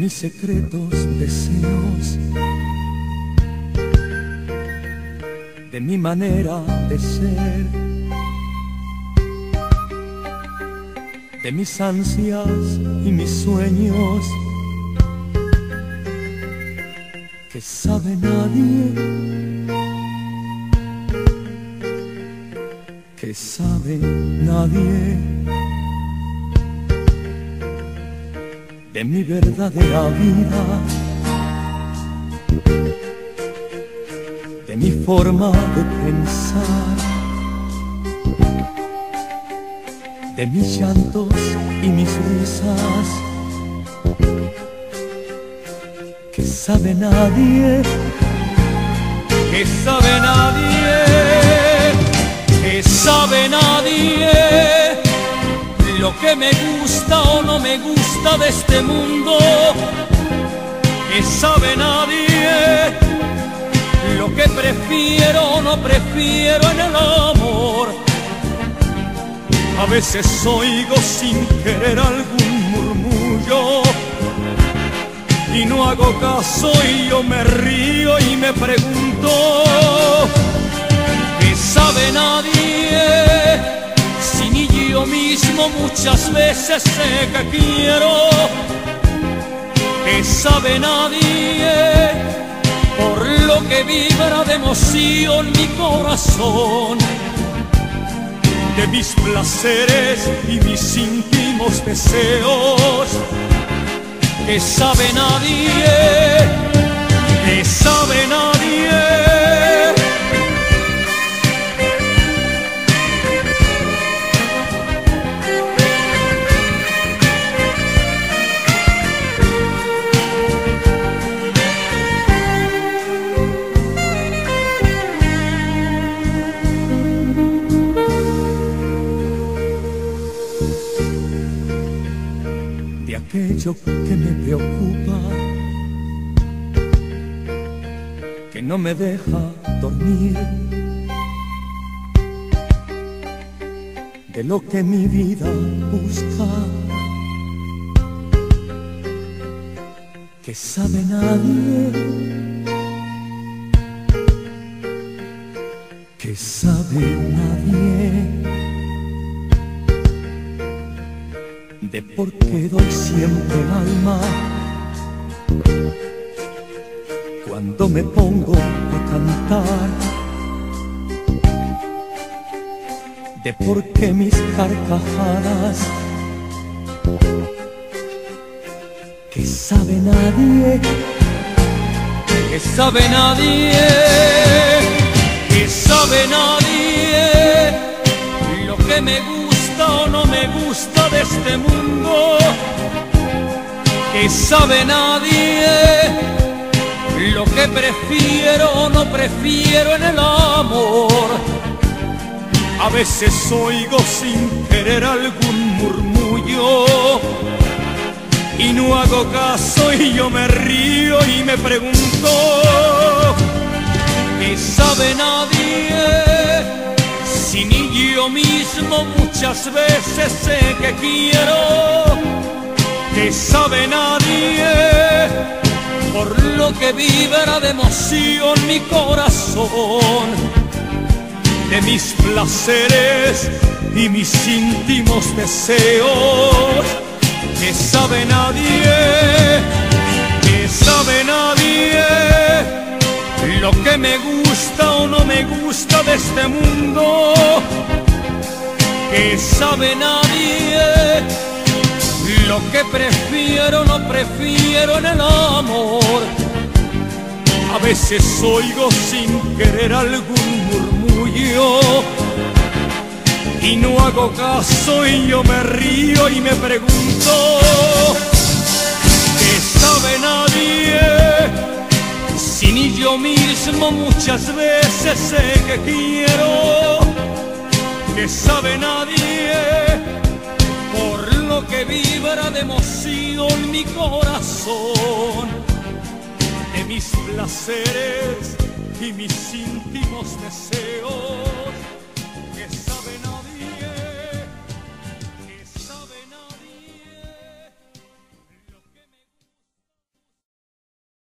mis secretos deseos, de mi manera de ser, de mis ansias y mis sueños, que sabe nadie, que sabe nadie, de mi verdadera vida, de mi forma de pensar, de mis llantos y mis risas, que sabe nadie, que sabe nadie, que sabe nadie, lo que me gusta o no me gusta de este mundo, que sabe nadie, lo que prefiero o no prefiero en el amor. A veces oigo sin querer algún murmullo y no hago caso y yo me río y me pregunto, ¿qué sabe nadie? Si ni yo mismo muchas veces sé que quiero, ¿qué sabe nadie? Por lo que vibra de emoción mi corazón, de mis placeres y mis íntimos deseos, que sabe nadie, que sabe nadie. De aquello que me preocupa, que no me deja dormir, de lo que mi vida busca, que sabe nadie, que sabe nadie, de por qué doy siempre el alma cuando me pongo a cantar, de por qué mis carcajadas, que sabe nadie, que sabe nadie, que sabe nadie, lo que me gusta o no me gusta de este mundo, que sabe nadie, lo que prefiero o no prefiero en el amor. A veces oigo sin querer algún murmullo y no hago caso y yo me río y me pregunto, ¿qué sabe nadie? Si ni yo mismo muchas veces sé que quiero, que sabe nadie, por lo que vibra de emoción mi corazón, de mis placeres y mis íntimos deseos, que sabe nadie, que sabe nadie, lo que me gusta o no me gusta de este mundo, que sabe nadie, lo que prefiero o no prefiero en el amor. A veces oigo sin querer algún murmullo y no hago caso y yo me río y me pregunto, ¿qué sabe nadie? Si ni yo mismo muchas veces sé que quiero, que sabe nadie, por lo que vibra de emoción mi corazón, de mis placeres y mis íntimos deseos.